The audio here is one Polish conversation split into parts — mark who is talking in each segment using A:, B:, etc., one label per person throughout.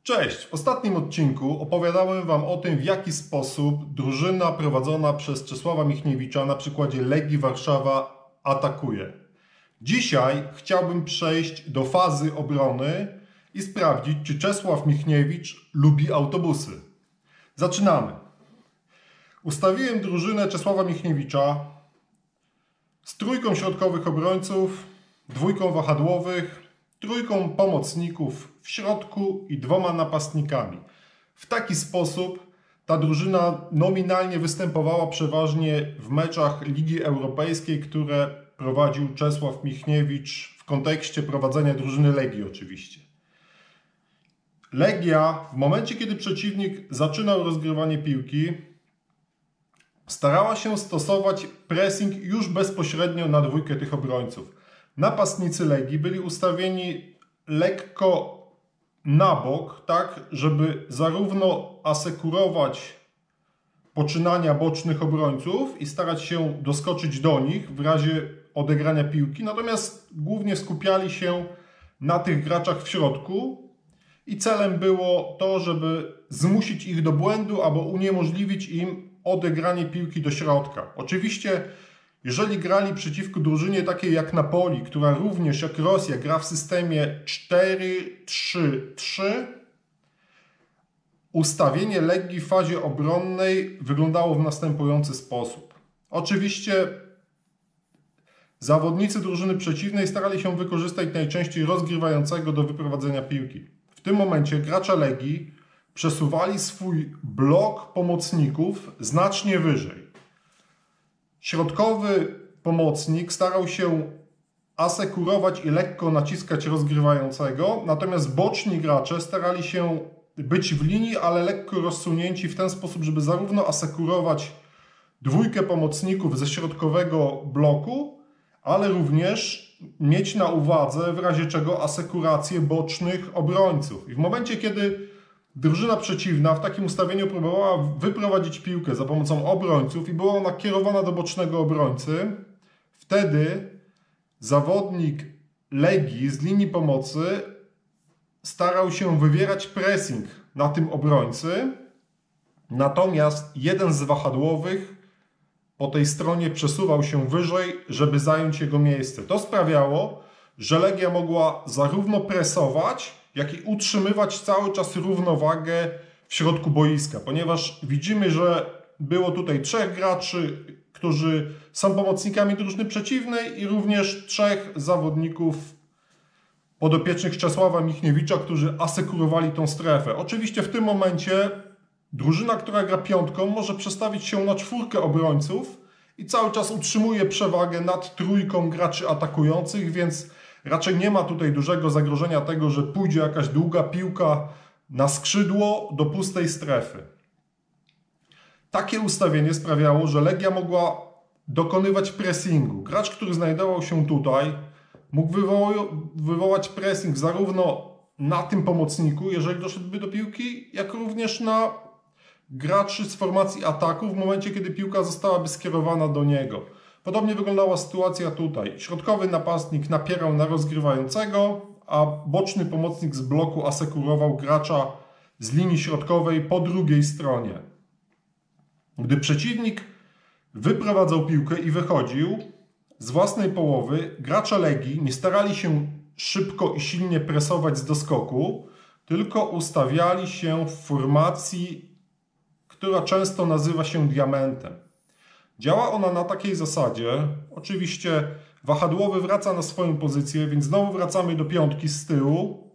A: Cześć! W ostatnim odcinku opowiadałem Wam o tym, w jaki sposób drużyna prowadzona przez Czesława Michniewicza na przykładzie Legii Warszawa atakuje. Dzisiaj chciałbym przejść do fazy obrony i sprawdzić, czy Czesław Michniewicz lubi autobusy. Zaczynamy. Ustawiłem drużynę Czesława Michniewicza z trójką środkowych obrońców, dwójką wahadłowych, trójką pomocników w środku i dwoma napastnikami. W taki sposób ta drużyna nominalnie występowała przeważnie w meczach Ligi Europejskiej, które prowadził Czesław Michniewicz w kontekście prowadzenia drużyny Legii oczywiście. Legia w momencie, kiedy przeciwnik zaczynał rozgrywanie piłki, starała się stosować pressing już bezpośrednio na dwójkę tych obrońców. Napastnicy Legii byli ustawieni lekko na bok, tak, żeby zarówno asekurować poczynania bocznych obrońców i starać się doskoczyć do nich w razie odegrania piłki, natomiast głównie skupiali się na tych graczach w środku i celem było to, żeby zmusić ich do błędu albo uniemożliwić im odegranie piłki do środka. Oczywiście jeżeli grali przeciwko drużynie takiej jak Napoli, która również jak Rosja gra w systemie 4-3-3, ustawienie Legii w fazie obronnej wyglądało w następujący sposób. Oczywiście zawodnicy drużyny przeciwnej starali się wykorzystać najczęściej rozgrywającego do wyprowadzenia piłki. W tym momencie gracze Legii przesuwali swój blok pomocników znacznie wyżej. Środkowy pomocnik starał się asekurować i lekko naciskać rozgrywającego, natomiast boczni gracze starali się być w linii, ale lekko rozsunięci w ten sposób, żeby zarówno asekurować dwójkę pomocników ze środkowego bloku, ale również mieć na uwadze w razie czego asekurację bocznych obrońców. I w momencie, kiedy drużyna przeciwna w takim ustawieniu próbowała wyprowadzić piłkę za pomocą obrońców i była ona kierowana do bocznego obrońcy, wtedy zawodnik Legii z linii pomocy starał się wywierać pressing na tym obrońcy, natomiast jeden z wahadłowych po tej stronie przesuwał się wyżej, żeby zająć jego miejsce. To sprawiało, że Legia mogła zarówno presować, jak i utrzymywać cały czas równowagę w środku boiska, ponieważ widzimy, że było tutaj trzech graczy, którzy są pomocnikami drużyny przeciwnej i również trzech zawodników podopiecznych Czesława Michniewicza, którzy asekurowali tą strefę. Oczywiście w tym momencie drużyna, która gra piątką, może przestawić się na czwórkę obrońców i cały czas utrzymuje przewagę nad trójką graczy atakujących, więc raczej nie ma tutaj dużego zagrożenia tego, że pójdzie jakaś długa piłka na skrzydło do pustej strefy. Takie ustawienie sprawiało, że Legia mogła dokonywać pressingu. Gracz, który znajdował się tutaj, mógł wywołać pressing zarówno na tym pomocniku, jeżeli doszedłby do piłki, jak również na graczy z formacji ataku w momencie, kiedy piłka zostałaby skierowana do niego. Podobnie wyglądała sytuacja tutaj. Środkowy napastnik napierał na rozgrywającego, a boczny pomocnik z bloku asekurował gracza z linii środkowej po drugiej stronie. Gdy przeciwnik wyprowadzał piłkę i wychodził z własnej połowy, gracze Legii nie starali się szybko i silnie presować z doskoku, tylko ustawiali się w formacji, która często nazywa się diamentem. Działa ona na takiej zasadzie, oczywiście wahadłowy wraca na swoją pozycję, więc znowu wracamy do piątki z tyłu.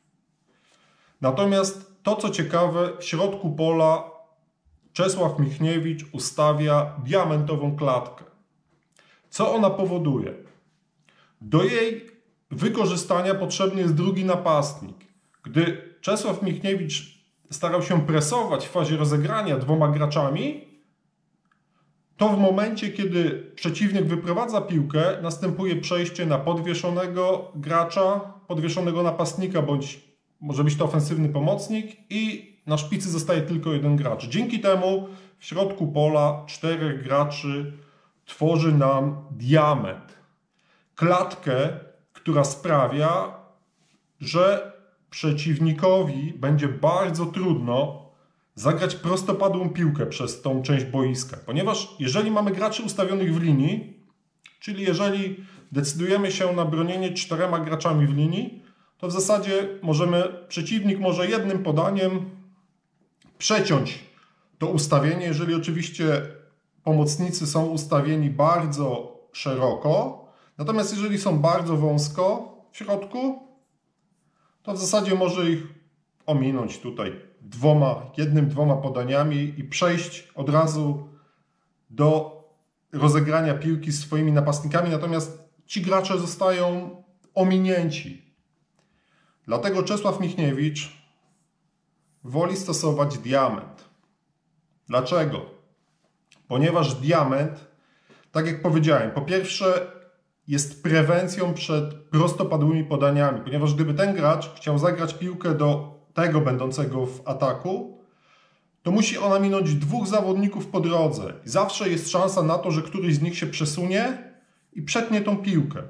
A: Natomiast to, co ciekawe, w środku pola Czesław Michniewicz ustawia diamentową klatkę. Co ona powoduje? Do jej wykorzystania potrzebny jest drugi napastnik. Gdy Czesław Michniewicz starał się presować w fazie rozegrania dwoma graczami, to w momencie, kiedy przeciwnik wyprowadza piłkę, następuje przejście na podwieszonego gracza, podwieszonego napastnika, bądź może być to ofensywny pomocnik i na szpicy zostaje tylko jeden gracz. Dzięki temu w środku pola czterech graczy tworzy nam diament. Klatkę, która sprawia, że przeciwnikowi będzie bardzo trudno zagrać prostopadłą piłkę przez tą część boiska. Ponieważ jeżeli mamy graczy ustawionych w linii, czyli jeżeli decydujemy się na bronienie 4 graczami w linii, to w zasadzie przeciwnik może jednym podaniem przeciąć to ustawienie, jeżeli oczywiście pomocnicy są ustawieni bardzo szeroko. Natomiast jeżeli są bardzo wąsko w środku, to w zasadzie może ich ominąć tutaj jednym-dwoma podaniami i przejść od razu do rozegrania piłki z swoimi napastnikami, natomiast ci gracze zostają ominięci. Dlatego Czesław Michniewicz woli stosować diament. Dlaczego? Ponieważ diament, tak jak powiedziałem, po pierwsze jest prewencją przed prostopadłymi podaniami, ponieważ gdyby ten gracz chciał zagrać piłkę do tego będącego w ataku, to musi ona minąć 2 zawodników po drodze. I zawsze jest szansa na to, że któryś z nich się przesunie i przetnie tą piłkę.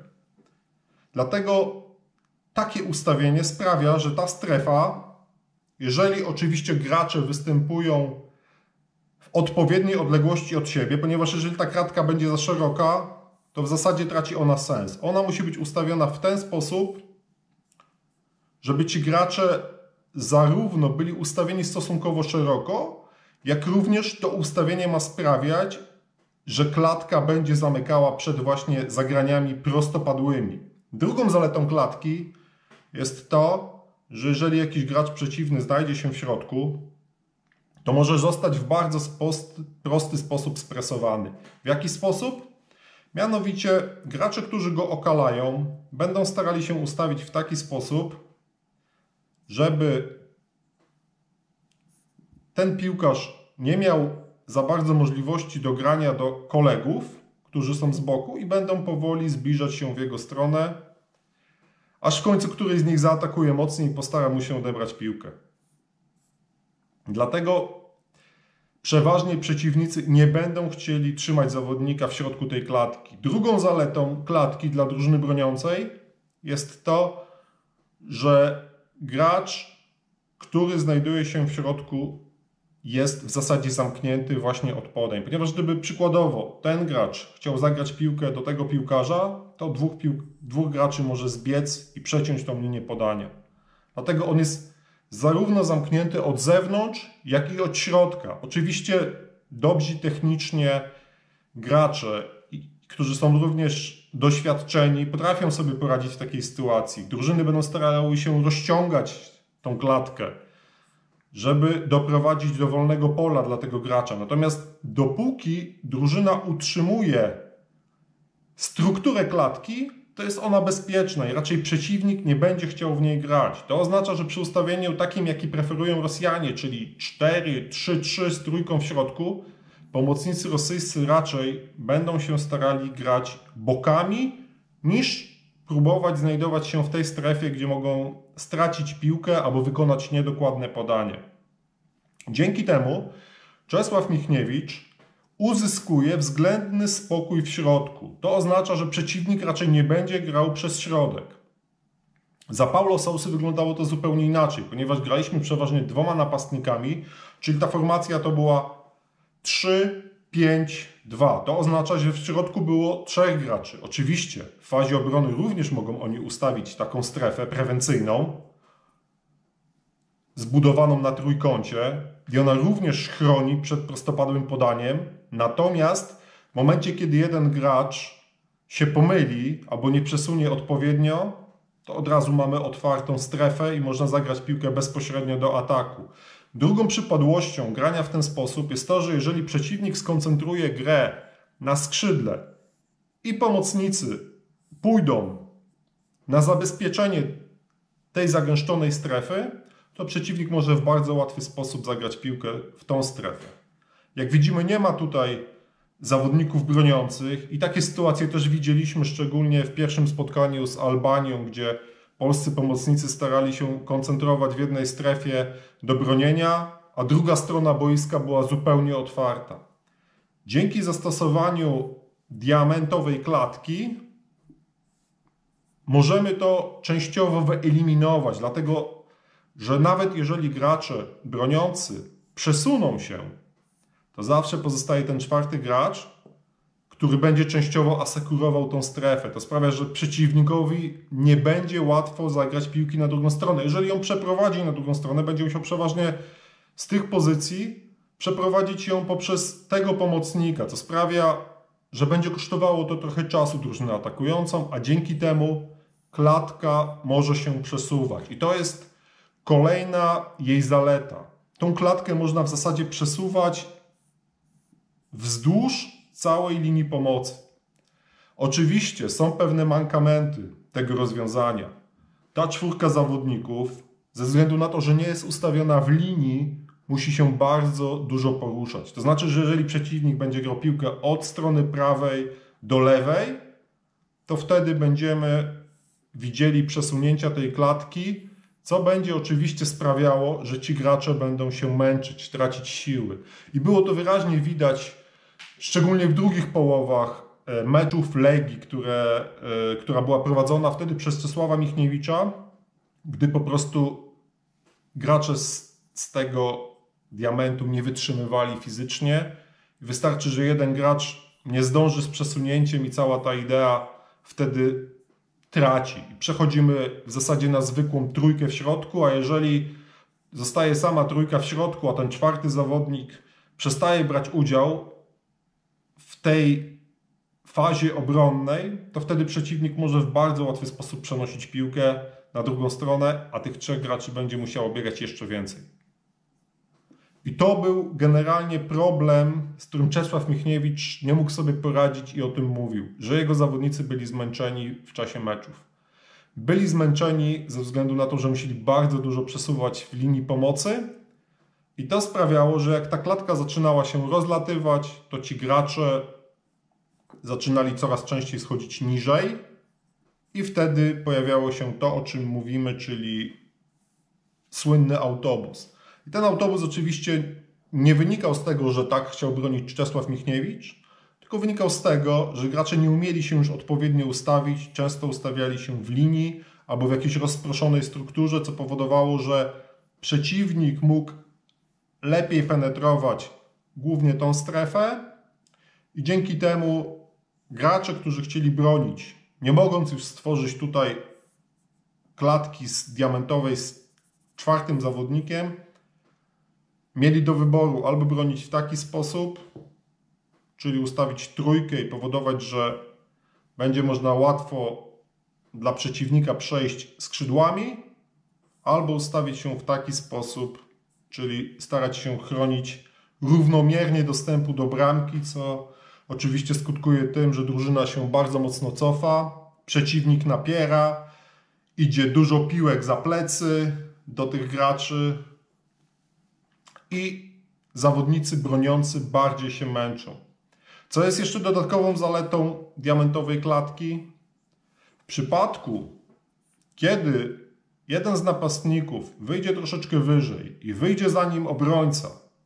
A: Dlatego takie ustawienie sprawia, że ta strefa, jeżeli oczywiście gracze występują w odpowiedniej odległości od siebie, ponieważ jeżeli ta kratka będzie za szeroka, to w zasadzie traci ona sens. Ona musi być ustawiona w ten sposób, żeby ci gracze zarówno byli ustawieni stosunkowo szeroko, jak również to ustawienie ma sprawiać, że klatka będzie zamykała przed właśnie zagraniami prostopadłymi. Drugą zaletą klatki jest to, że jeżeli jakiś gracz przeciwny znajdzie się w środku, to może zostać w bardzo prosty sposób spresowany. W jaki sposób? Mianowicie gracze, którzy go okalają, będą starali się ustawić w taki sposób, żeby ten piłkarz nie miał za bardzo możliwości do grania do kolegów, którzy są z boku i będą powoli zbliżać się w jego stronę, aż w końcu któryś z nich zaatakuje mocniej i postara mu się odebrać piłkę. Dlatego przeważnie przeciwnicy nie będą chcieli trzymać zawodnika w środku tej klatki. Drugą zaletą klatki dla drużyny broniącej jest to, że gracz, który znajduje się w środku, jest w zasadzie zamknięty właśnie od podań. Ponieważ gdyby przykładowo ten gracz chciał zagrać piłkę do tego piłkarza, to dwóch graczy może zbiec i przeciąć tą linię podania. Dlatego on jest zarówno zamknięty od zewnątrz, jak i od środka. Oczywiście dobrzy technicznie gracze, którzy są również doświadczeni, potrafią sobie poradzić w takiej sytuacji. Drużyny będą starały się rozciągać tą klatkę, żeby doprowadzić do wolnego pola dla tego gracza. Natomiast dopóki drużyna utrzymuje strukturę klatki, to jest ona bezpieczna i raczej przeciwnik nie będzie chciał w niej grać. To oznacza, że przy ustawieniu takim, jaki preferują Rosjanie, czyli 4-3-3 z trójką w środku, pomocnicy rosyjscy raczej będą się starali grać bokami, niż próbować znajdować się w tej strefie, gdzie mogą stracić piłkę albo wykonać niedokładne podanie. Dzięki temu Czesław Michniewicz uzyskuje względny spokój w środku. To oznacza, że przeciwnik raczej nie będzie grał przez środek. Za Paulo Sousy wyglądało to zupełnie inaczej, ponieważ graliśmy przeważnie 2 napastnikami, czyli ta formacja to była 3-5-2. To oznacza, że w środku było 3 graczy. Oczywiście w fazie obrony również mogą oni ustawić taką strefę prewencyjną, zbudowaną na trójkącie i ona również chroni przed prostopadłym podaniem. Natomiast w momencie, kiedy jeden gracz się pomyli albo nie przesunie odpowiednio, to od razu mamy otwartą strefę i można zagrać piłkę bezpośrednio do ataku. Drugą przypadłością grania w ten sposób jest to, że jeżeli przeciwnik skoncentruje grę na skrzydle i pomocnicy pójdą na zabezpieczenie tej zagęszczonej strefy, to przeciwnik może w bardzo łatwy sposób zagrać piłkę w tą strefę. Jak widzimy, nie ma tutaj zawodników broniących i takie sytuacje też widzieliśmy szczególnie w pierwszym spotkaniu z Albanią, gdzie polscy pomocnicy starali się koncentrować w jednej strefie do bronienia, a druga strona boiska była zupełnie otwarta. Dzięki zastosowaniu diamentowej klatki możemy to częściowo wyeliminować, dlatego że nawet jeżeli gracze broniący przesuną się, to zawsze pozostaje ten czwarty gracz, który będzie częściowo asekurował tą strefę. To sprawia, że przeciwnikowi nie będzie łatwo zagrać piłki na drugą stronę. Jeżeli ją przeprowadzi na drugą stronę, będzie musiał przeważnie z tych pozycji przeprowadzić ją poprzez tego pomocnika, co sprawia, że będzie kosztowało to trochę czasu drużynę atakującą, a dzięki temu klatka może się przesuwać. I to jest kolejna jej zaleta. Tą klatkę można w zasadzie przesuwać wzdłuż całej linii pomocy. Oczywiście są pewne mankamenty tego rozwiązania. Ta czwórka zawodników, ze względu na to, że nie jest ustawiona w linii, musi się bardzo dużo poruszać. To znaczy, że jeżeli przeciwnik będzie grał piłkę od strony prawej do lewej, to wtedy będziemy widzieli przesunięcia tej klatki, co będzie oczywiście sprawiało, że ci gracze będą się męczyć, tracić siły. I było to wyraźnie widać, szczególnie w drugich połowach meczów Legii, która była prowadzona wtedy przez Czesława Michniewicza, gdy po prostu gracze z tego diamentu nie wytrzymywali fizycznie. Wystarczy, że jeden gracz nie zdąży z przesunięciem i cała ta idea wtedy traci. Przechodzimy w zasadzie na zwykłą trójkę w środku, a jeżeli zostaje sama trójka w środku, a ten czwarty zawodnik przestaje brać udział w tej fazie obronnej, to wtedy przeciwnik może w bardzo łatwy sposób przenosić piłkę na drugą stronę, a tych trzech graczy będzie musiało biegać jeszcze więcej. I to był generalnie problem, z którym Czesław Michniewicz nie mógł sobie poradzić i o tym mówił, że jego zawodnicy byli zmęczeni w czasie meczów. Byli zmęczeni ze względu na to, że musieli bardzo dużo przesuwać w linii pomocy i to sprawiało, że jak ta klatka zaczynała się rozlatywać, to ci gracze zaczynali coraz częściej schodzić niżej i wtedy pojawiało się to, o czym mówimy, czyli słynny autobus. I ten autobus oczywiście nie wynikał z tego, że tak chciał bronić Czesław Michniewicz, tylko wynikał z tego, że gracze nie umieli się już odpowiednio ustawić, często ustawiali się w linii albo w jakiejś rozproszonej strukturze, co powodowało, że przeciwnik mógł lepiej penetrować głównie tą strefę i dzięki temu gracze, którzy chcieli bronić, nie mogąc już stworzyć tutaj klatki diamentowej z czwartym zawodnikiem, mieli do wyboru albo bronić w taki sposób, czyli ustawić trójkę i powodować, że będzie można łatwo dla przeciwnika przejść skrzydłami, albo ustawić się w taki sposób, czyli starać się chronić równomiernie dostępu do bramki, co oczywiście skutkuje tym, że drużyna się bardzo mocno cofa, przeciwnik napiera, idzie dużo piłek za plecy do tych graczy i zawodnicy broniący bardziej się męczą. Co jest jeszcze dodatkową zaletą diamentowej klatki? W przypadku, kiedy jeden z napastników wyjdzie troszeczkę wyżej i wyjdzie za nim obrońca,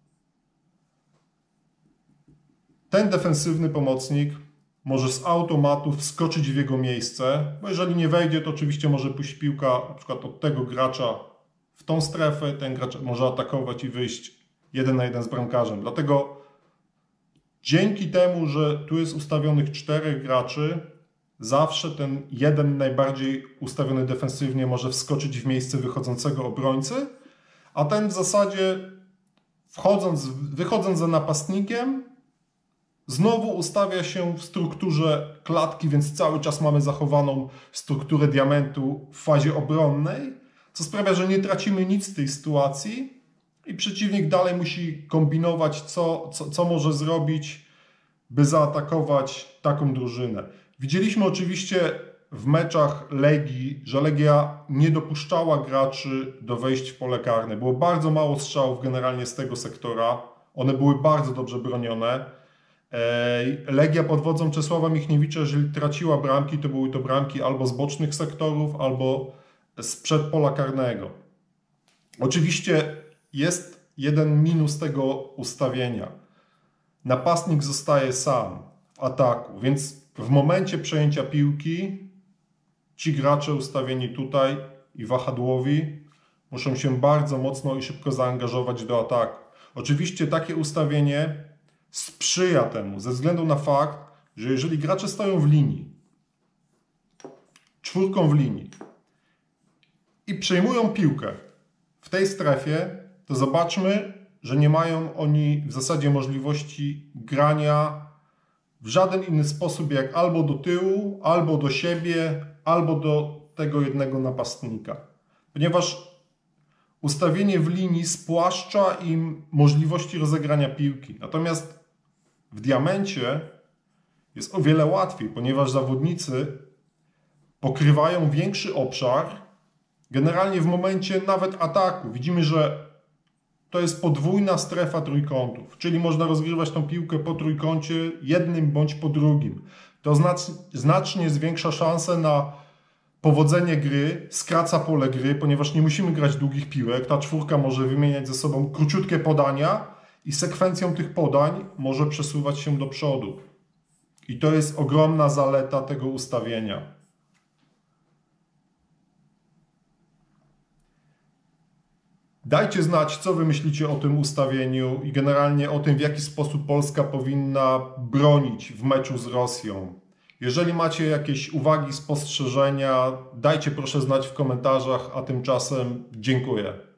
A: ten defensywny pomocnik może z automatu wskoczyć w jego miejsce, bo jeżeli nie wejdzie, to oczywiście może pójść piłka na przykład od tego gracza w tą strefę, ten gracz może atakować i wyjść 1 na 1 z bramkarzem. Dlatego dzięki temu, że tu jest ustawionych 4 graczy, zawsze ten jeden najbardziej ustawiony defensywnie może wskoczyć w miejsce wychodzącego obrońcy, a ten w zasadzie wychodząc za napastnikiem, znowu ustawia się w strukturze klatki, więc cały czas mamy zachowaną strukturę diamentu w fazie obronnej, co sprawia, że nie tracimy nic z tej sytuacji i przeciwnik dalej musi kombinować, co może zrobić, by zaatakować taką drużynę. Widzieliśmy oczywiście w meczach Legii, że Legia nie dopuszczała graczy do wejść w pole karne. Było bardzo mało strzałów generalnie z tego sektora. One były bardzo dobrze bronione. Legia pod wodzą Czesława Michniewicza, jeżeli traciła bramki, to były to bramki albo z bocznych sektorów, albo sprzed pola karnego. Oczywiście jest jeden minus tego ustawienia. Napastnik zostaje sam w ataku, więc w momencie przejęcia piłki ci gracze ustawieni tutaj i wahadłowi muszą się bardzo mocno i szybko zaangażować do ataku. Oczywiście takie ustawienie sprzyja temu, ze względu na fakt, że jeżeli gracze stoją w linii, czwórką w linii i przejmują piłkę w tej strefie, to zobaczmy, że nie mają oni w zasadzie możliwości grania w żaden inny sposób jak albo do tyłu, albo do siebie, albo do tego jednego napastnika. Ponieważ ustawienie w linii spłaszcza im możliwości rozegrania piłki. Natomiast w diamencie jest o wiele łatwiej, ponieważ zawodnicy pokrywają większy obszar. Generalnie w momencie nawet ataku widzimy, że to jest podwójna strefa trójkątów, czyli można rozgrywać tą piłkę po trójkącie jednym bądź po drugim. To znacznie zwiększa szanse na powodzenie gry, skraca pole gry, ponieważ nie musimy grać długich piłek. Ta czwórka może wymieniać ze sobą króciutkie podania i sekwencją tych podań może przesuwać się do przodu. I to jest ogromna zaleta tego ustawienia. Dajcie znać, co wy myślicie o tym ustawieniu i generalnie o tym, w jaki sposób Polska powinna bronić w meczu z Rosją. Jeżeli macie jakieś uwagi, spostrzeżenia, dajcie proszę znać w komentarzach, a tymczasem dziękuję.